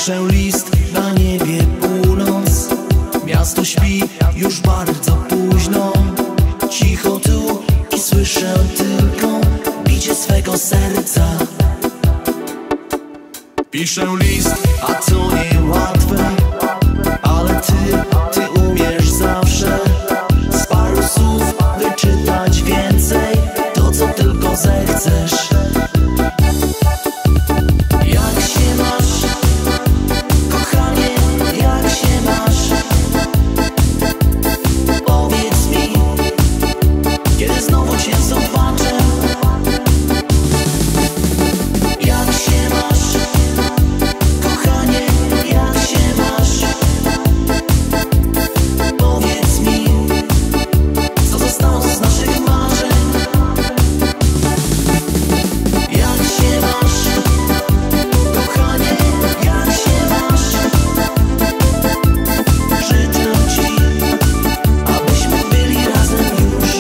Piszę list na niebie północ. Miasto śpi już bardzo późno. Cicho tu i słyszę tylko bicie swego serca. Piszę list, a to niełatwe, ale ty umiesz zawsze z paru słów wyczytać więcej, to co tylko zechcesz. Jak się masz, kochanie, jak się masz? Powiedz mi, kiedy znowu cię zobaczę. Jak się masz, kochanie, jak się masz? Powiedz mi, co zostało z naszych marzeń. Jak się masz, kochanie, jak się masz? Życzę ci, abyśmy byli razem już.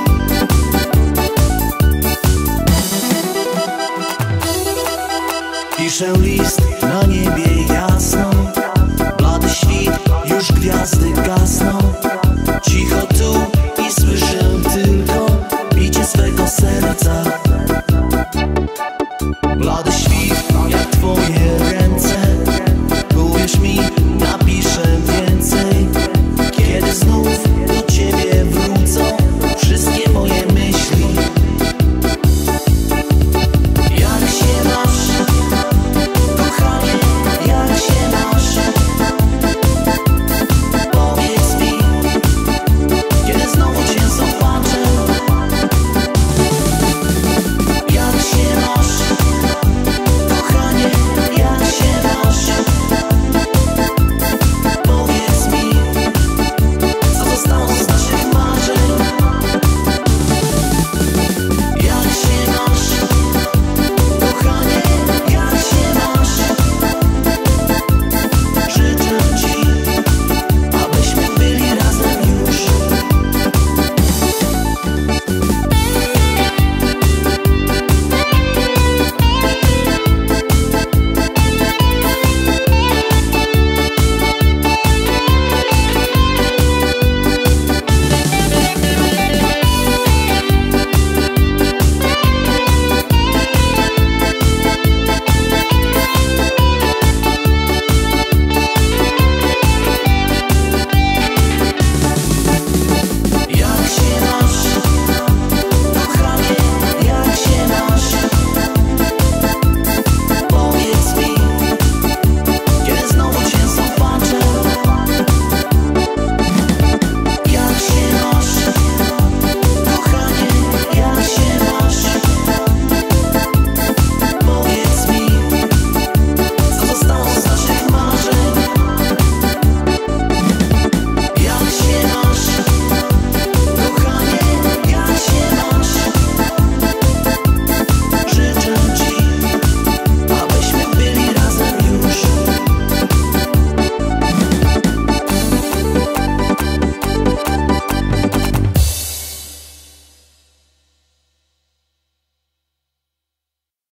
Piszę list na niebie jasno. Blady świt, już gwiazdy gasną. Cicho tu i słyszę tylko bicie swego serca. Blady świt, jak twoje